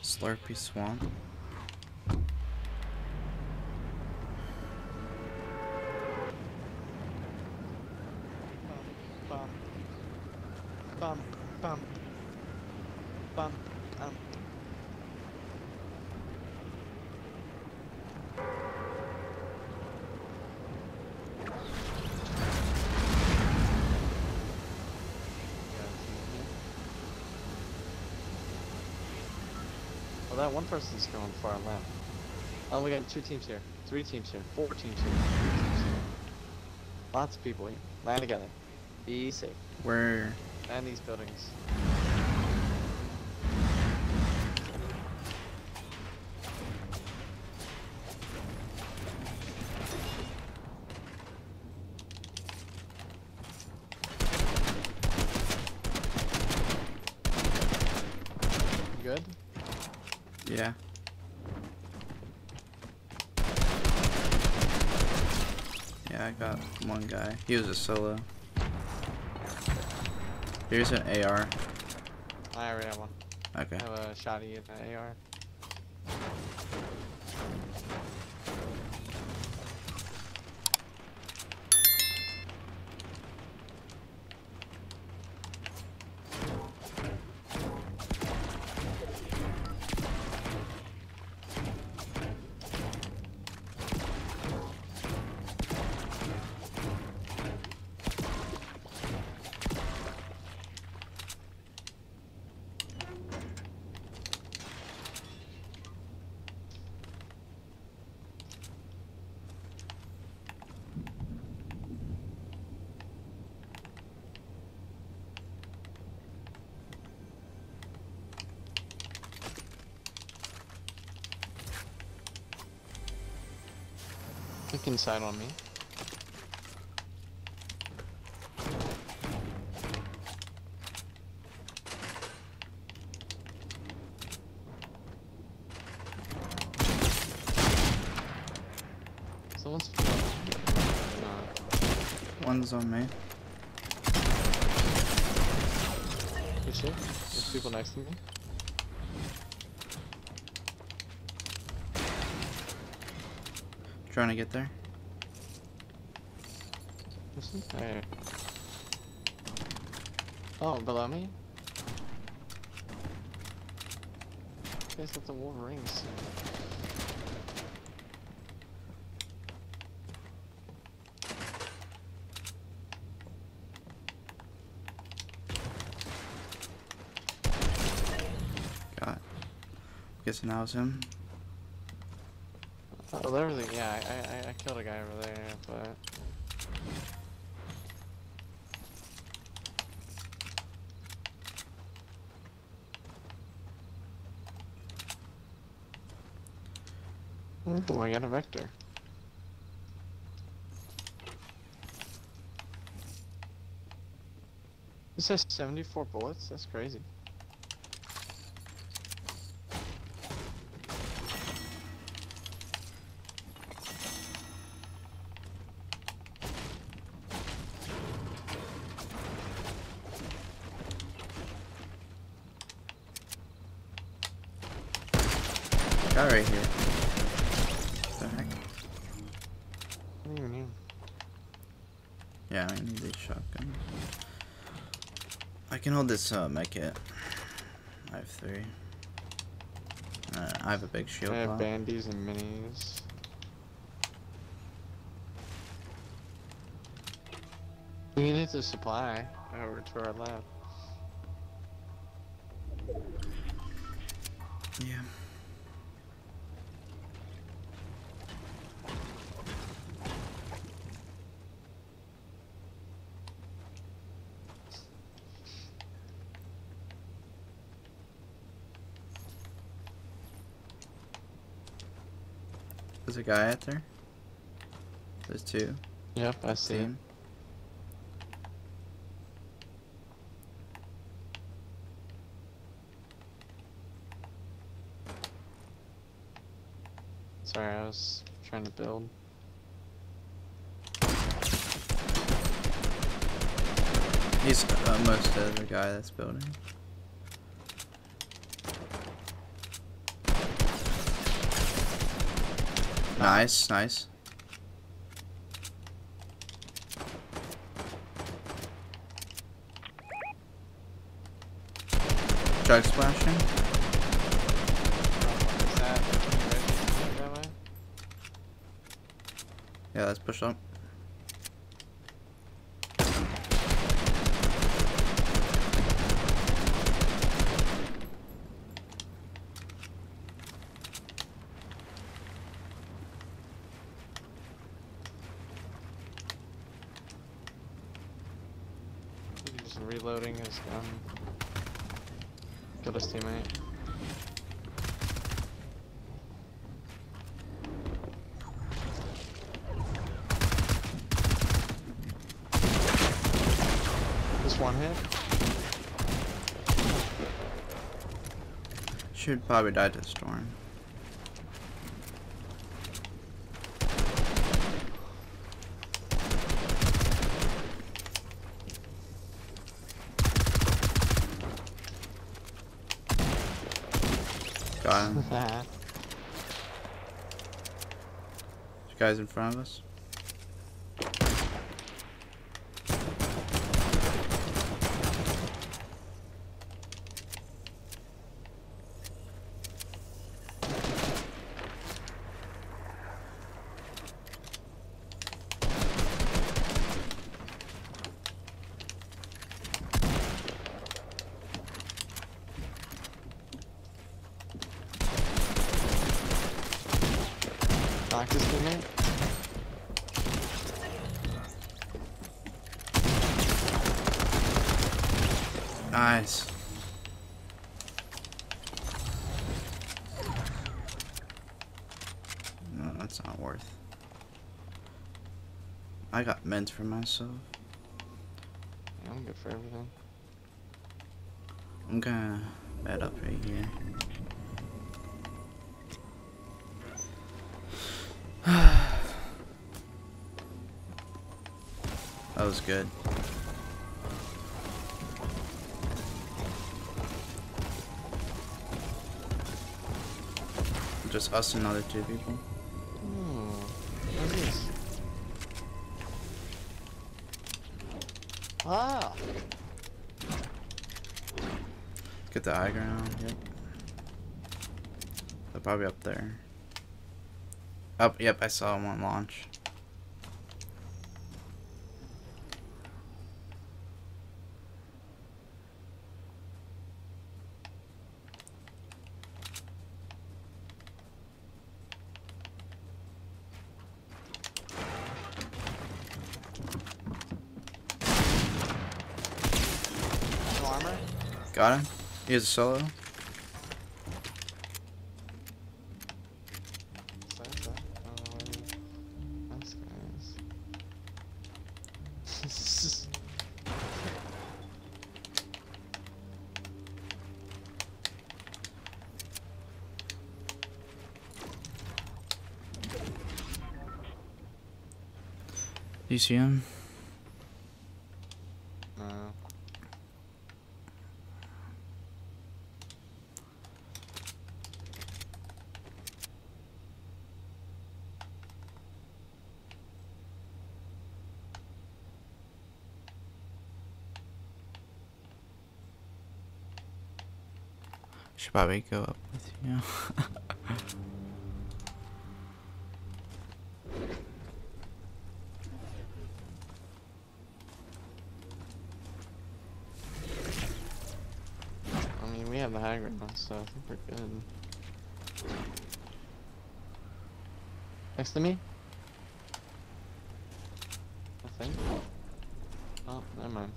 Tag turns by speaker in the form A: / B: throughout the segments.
A: Slurpy Swamp.
B: Bum, bum, bum, bum, bum. Well, that one person's going far left. Oh, we got 2 teams here, 3 teams here, 4 teams here, 3 teams here. Lots of people here. Land together. Be safe.
A: Where?
B: And these buildings. You good?
A: Yeah. Yeah, I got one guy. He was a solo. Here's an AR.
B: I already have one.
A: Okay.
B: I have a shotty in the AR. Look inside on me. Someone's
A: One's on me.
B: Good shit. There's people next to me.
A: Trying to get there.
B: There. Oh, below me? You guys got the Wolverines.
A: God. Guessing that was him.
B: Oh, there was a, yeah, I killed a guy over there, but... Oh, I got a vector. This has 74 bullets? That's crazy.
A: Guy right here. What the heck?
B: I don't even know.
A: Yeah, I need a shotgun. I can hold this mech kit. I have 3. I have a big shield.
B: I have
A: pop.
B: bandies and minis. We can hit the supply over to our left.
A: Yeah. There's a guy out there. There's 2.
B: Yep, I see him. Sorry, I was trying to build.
A: He's almost the other guy that's building. Nice, nice. Chug splashing.
B: Is that that way?
A: Yeah, let's push up.
B: He's just reloading his gun. Killed his teammate. Just one hit.
A: Should probably die to the storm. Got him. This guy's in front of us.
B: Knocked his teammate.
A: Nice. No, that's not worth. I got mint for myself.
B: Yeah, I'm good for everything.
A: I'm gonna bed up right here. That was good. Just us and other two people.
B: What's this? Ah!
A: Get the high ground, yep. They're probably up there. Up, yep, I saw one launch.
B: No armor?
A: Got him. He has a solo.
B: Nice guys.
A: Do you see him?
B: No.
A: Should probably go up with you.
B: I mean, we have the high ground, so I think we're good. Next to me? I think. Oh, never mind.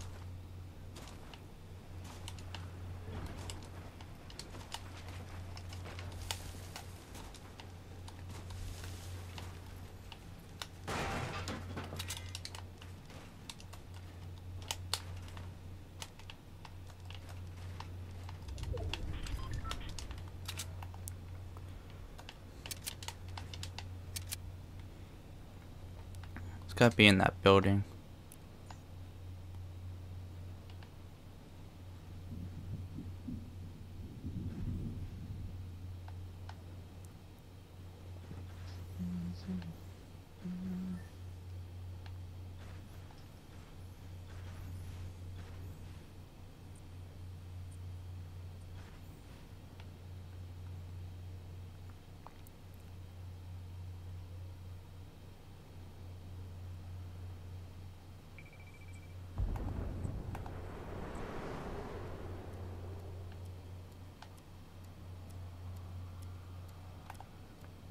A: It's gotta be in that building.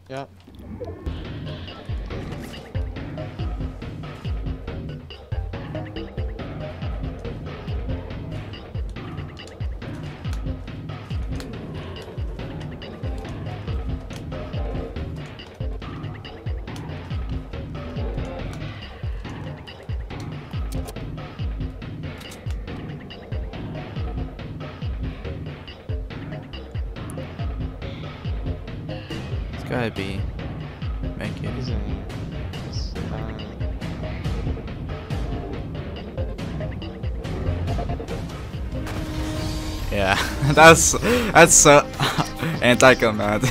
B: Yep.
A: It's gotta be. Make
B: He's
A: it.
B: in here. He's,
A: Yeah, that's so anticlimactic.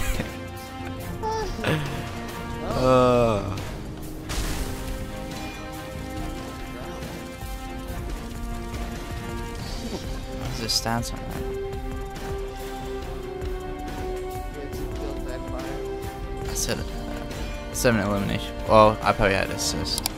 A: What's his stance on that? I said 7 elimination. Well, I probably had assist.